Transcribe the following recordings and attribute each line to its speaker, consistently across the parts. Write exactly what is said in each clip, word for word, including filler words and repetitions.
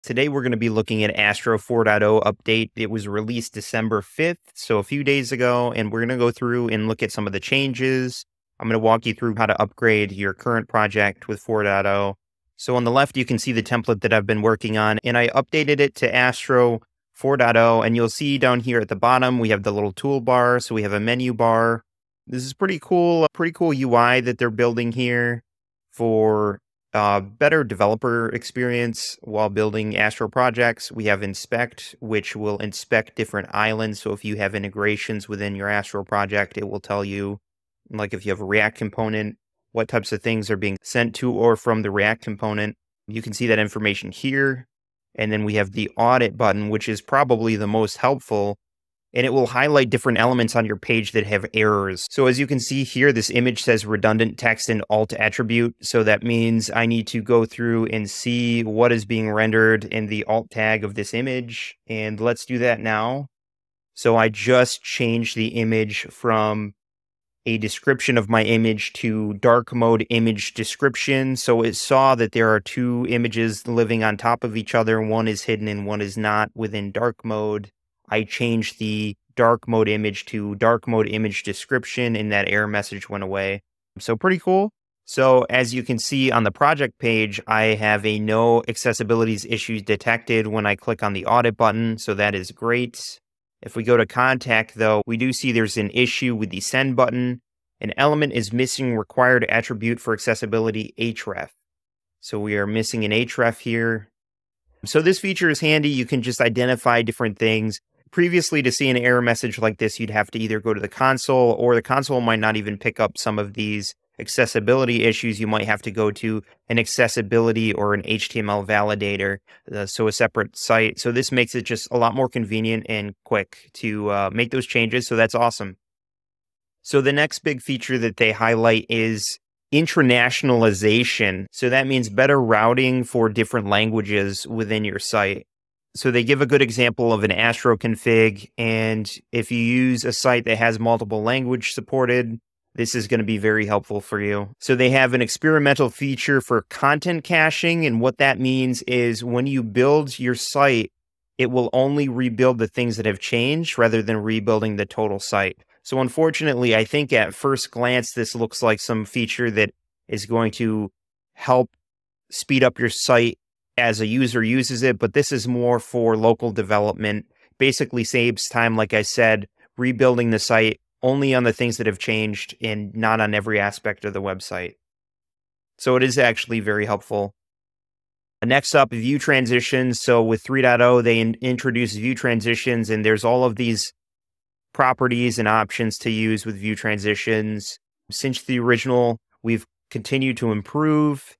Speaker 1: Today, we're going to be looking at Astro four point oh update. It was released December fifth, so a few days ago, and we're going to go through and look at some of the changes. I'm going to walk you through how to upgrade your current project with four point oh. So on the left, you can see the template that I've been working on, and I updated it to Astro four point oh, and you'll see down here at the bottom, we have the little toolbar, so we have a menu bar. This is pretty cool, pretty cool U I that they're building here for Uh, better developer experience while building Astro projects. We have Inspect, which will inspect different islands. So if you have integrations within your Astro project, it will tell you, like if you have a React component, what types of things are being sent to or from the React component. You can see that information here. And then we have the Audit button, which is probably the most helpful, and it will highlight different elements on your page that have errors. So as you can see here, this image says redundant text and alt attribute. So that means I need to go through and see what is being rendered in the alt tag of this image. And let's do that now. So I just changed the image from a description of my image to dark mode image description. So it saw that there are two images living on top of each other. One is hidden and one is not within dark mode. I changed the dark mode image to dark mode image description, and that error message went away. So pretty cool. So as you can see on the project page, I have a no accessibilities issues detected when I click on the audit button. So that is great. If we go to contact though, we do see there's an issue with the send button. An element is missing required attribute for accessibility href. So we are missing an href here. So this feature is handy. You can just identify different things. Previously, to see an error message like this, you'd have to either go to the console, or the console might not even pick up some of these accessibility issues. You might have to go to an accessibility or an H T M L validator, uh, so a separate site. So this makes it just a lot more convenient and quick to uh, make those changes, so that's awesome. So the next big feature that they highlight is Internationalization. So that means better routing for different languages within your site. So they give a good example of an Astro config, and if you use a site that has multiple language supported, this is going to be very helpful for you. So they have an experimental feature for content caching, and what that means is when you build your site, it will only rebuild the things that have changed rather than rebuilding the total site. So unfortunately, I think at first glance, this looks like some feature that is going to help speed up your site as a user uses it, but this is more for local development. Basically saves time, like I said, rebuilding the site only on the things that have changed and not on every aspect of the website. So it is actually very helpful. Next up, view transitions. So with three point oh, they in introduce view transitions, and there's all of these properties and options to use with view transitions. Since the original, we've continued to improve.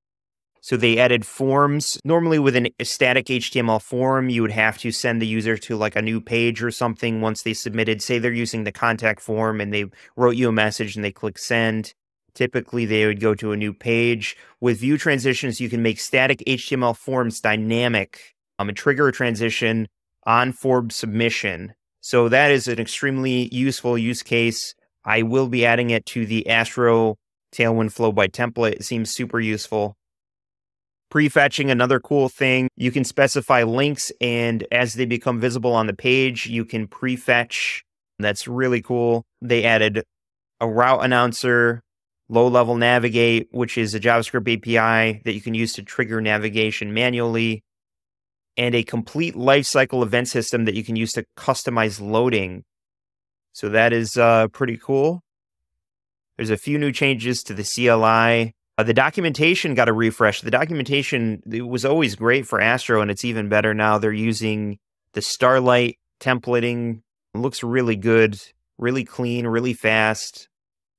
Speaker 1: So they added forms. Normally with an, a static H T M L form, you would have to send the user to like a new page or something once they submitted. Say they're using the contact form and they wrote you a message and they click send. Typically, they would go to a new page. With view transitions, you can make static H T M L forms dynamic um, and trigger a transition on form submission. So that is an extremely useful use case. I will be adding it to the Astro Tailwind Flow by template. It seems super useful. Prefetching, another cool thing. You can specify links, and as they become visible on the page, you can prefetch. That's really cool. They added a route announcer, low-level navigate, which is a JavaScript A P I that you can use to trigger navigation manually, and a complete lifecycle event system that you can use to customize loading. So that is uh, pretty cool. There's a few new changes to the C L I. Uh, the documentation got a refresh. The documentation, it was always great for Astro, and it's even better now. They're using the Starlight templating. It looks really good, really clean, really fast.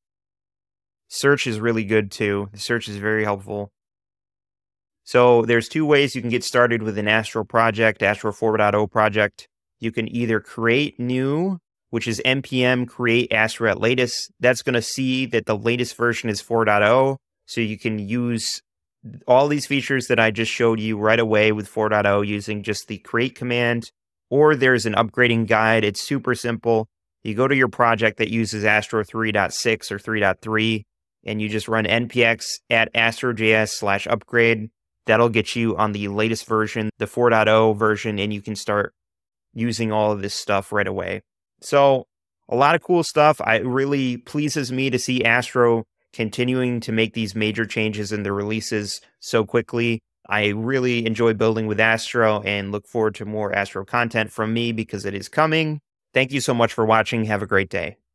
Speaker 1: Search is really good too. The search is very helpful. So there's two ways you can get started with an Astro project, Astro four point oh project. You can either create new, which is npm create Astro at latest. That's going to see that the latest version is four point oh. So you can use all these features that I just showed you right away with four point oh using just the create command, or there's an upgrading guide. It's super simple. You go to your project that uses Astro three point six or three point three, and you just run npx at astrojs slash upgrade. That'll get you on the latest version, the four point oh version, and you can start using all of this stuff right away. So, a lot of cool stuff. I, it really pleases me to see Astro continuing to make these major changes in the releases so quickly. I really enjoy building with Astro and look forward to more Astro content from me because it is coming. Thank you so much for watching. Have a great day.